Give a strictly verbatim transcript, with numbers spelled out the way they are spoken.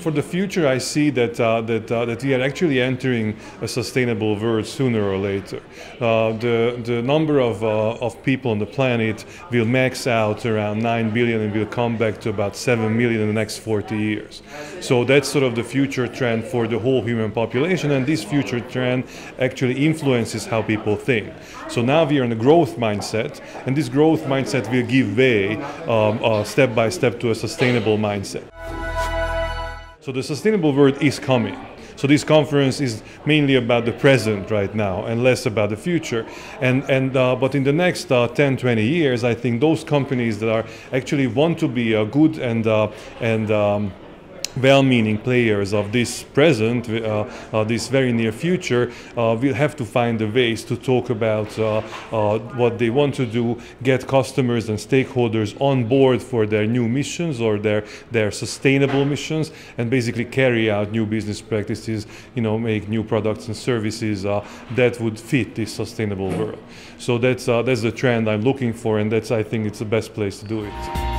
for the future, I see that uh, that uh, that we are actually entering a sustainable world sooner or later. Uh, the the number of uh, of people on the planet will max out around nine billion and will come back to about seven million in the next forty years. So that's sort of the future trend for the whole human population, and this future trend actually influences how people think. So now we are in a growth mindset, and this growth mindset will give way um, uh, step by step to a sustainable mindset. So the sustainable world is coming. So this conference is mainly about the present right now and less about the future. And, and, uh, but in the next uh, ten, twenty years, I think those companies that are actually want to be uh, good and, uh, and um, well-meaning players of this present, uh, uh, this very near future, uh, will have to find the ways to talk about uh, uh, what they want to do, get customers and stakeholders on board for their new missions or their their sustainable missions, and basically carry out new business practices, you know, make new products and services uh, that would fit this sustainable world. So that's uh, that's the trend I'm looking for, and that's, I think, it's the best place to do it.